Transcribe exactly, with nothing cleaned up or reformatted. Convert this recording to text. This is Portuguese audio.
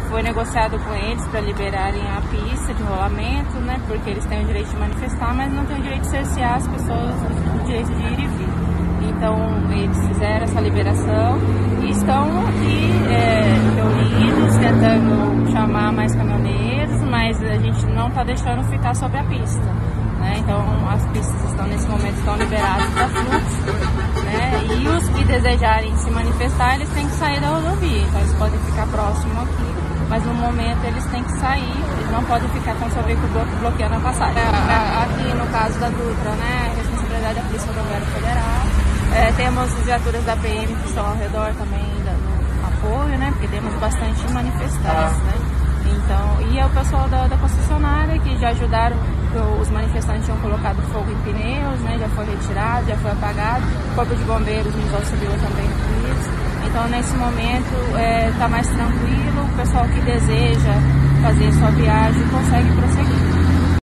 foi negociado com eles para liberarem a pista de rolamento, né? Porque eles têm o direito de manifestar, mas não têm o direito de cercear as pessoas o direito de ir e vir. Então eles fizeram essa liberação e estão aqui é, reunidos, tentando chamar mais caminhoneiros, mas a gente não está deixando ficar sobre a pista, né? Então as pistas estão nesse momento estão liberadas para fluxo, né? E os que desejarem se manifestar, eles têm que sair da rodovia, então eles podem ficar próximo aqui, mas no momento eles têm que sair, eles não podem ficar com o seu veículo bloqueando a passagem. Aqui no caso da Dutra, né, a responsabilidade da Polícia Rodoviária Federal. É, temos viaturas da P M que estão ao redor também da, no apoio, né, porque temos bastante manifestantes, né. Então, e é o pessoal da, da concessionária que já ajudaram, os manifestantes tinham colocado fogo em pneus, né, já foi retirado, já foi apagado, o Corpo de Bombeiros nos auxiliou também com isso. Então, nesse momento, está é, mais tranquilo, o pessoal que deseja fazer sua viagem consegue